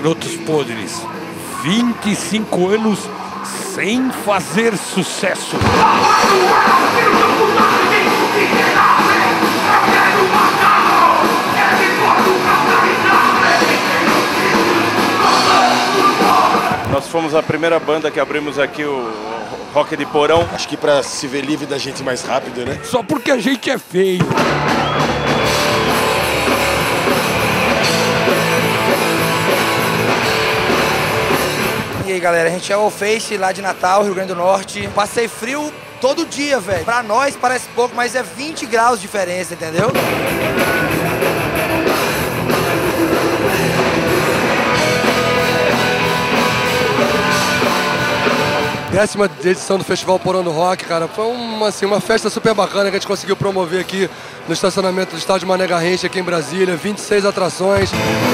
Garotos Podres, 25 anos sem fazer sucesso. Nós fomos a primeira banda que abrimos aqui o Rock de Porão. Acho que pra se ver livre da gente mais rápido, né? Só porque a gente é feio. E aí, galera, a gente é o Face lá de Natal, Rio Grande do Norte. Passei frio todo dia, velho. Pra nós parece pouco, mas é 20 graus de diferença, entendeu? 10ª edição do Festival Porão do Rock, cara. Foi uma festa super bacana que a gente conseguiu promover aqui no estacionamento do estádio Mané Garrincha, aqui em Brasília. 26 atrações.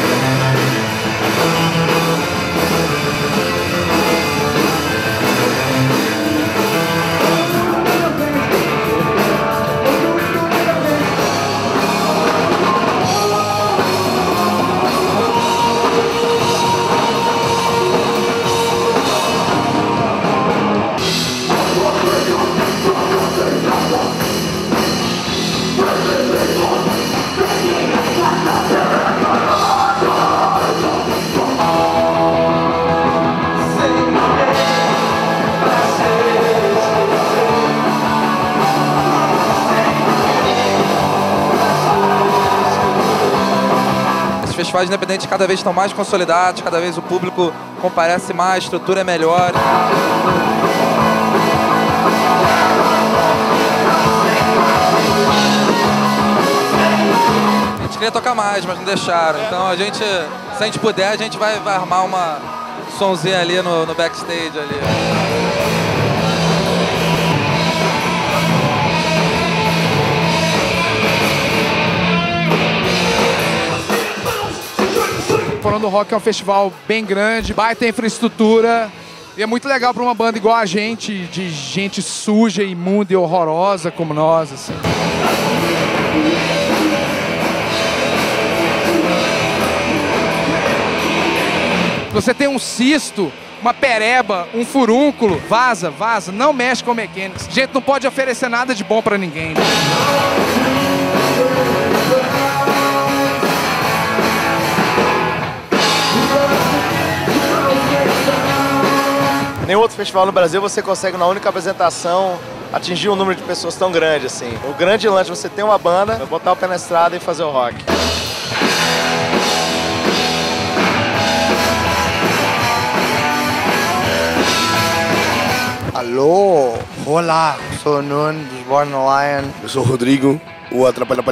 Os festivais independentes cada vez estão mais consolidados, cada vez o público comparece mais, a estrutura é melhor. A gente queria tocar mais, mas não deixaram. Então a gente, se a gente puder, a gente vai armar uma sonzinha ali no backstage ali. Porão do Rock é um festival bem grande, baita infraestrutura. E é muito legal para uma banda igual a gente, de gente suja, imunda e horrorosa como nós, assim. Você tem um cisto, uma pereba, um furúnculo, vaza, não mexe com mecânicos. A gente não pode oferecer nada de bom para ninguém. Nenhum outro festival no Brasil você consegue, na única apresentação, atingir um número de pessoas tão grande assim. O grande lance é você ter uma banda, botar o pé na estrada e fazer o rock. Alô, olá, sou o Nuno, dos Born Lion. Eu sou o Rodrigo, o Atrapalha-Palha.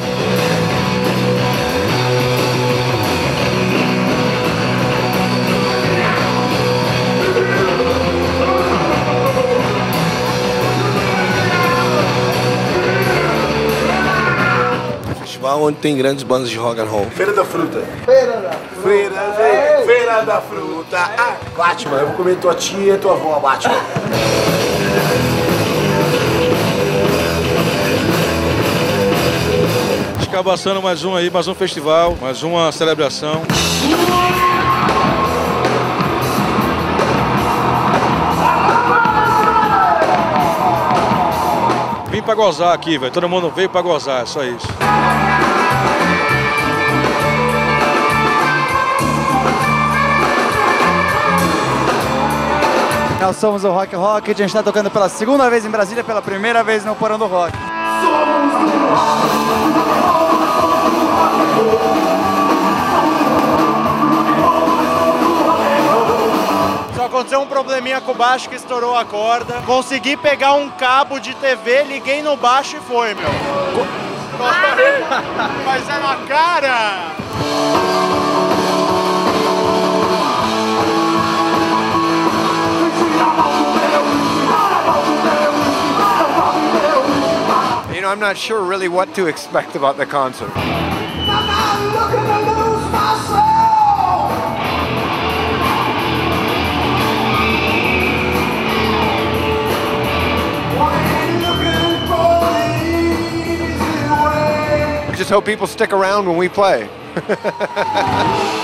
Onde tem grandes bandas de rock and roll. Feira da Fruta. Feira da Fruta. Ah, Batman, eu vou comer tua tia e tua avó, Batman. Escabaçando mais um aí, mais um festival, mais uma celebração. Vim pra gozar aqui, velho. Todo mundo veio pra gozar, é só isso. Nós somos o Rock Rocket, a gente está tocando pela segunda vez em Brasília, pela primeira vez no Porão do Rock. Só aconteceu um probleminha com o baixo que estourou a corda. Consegui pegar um cabo de TV, liguei no baixo e foi, meu. Mas é na cara! You know, I'm not sure really what to expect about the concert. I just hope people stick around when we play.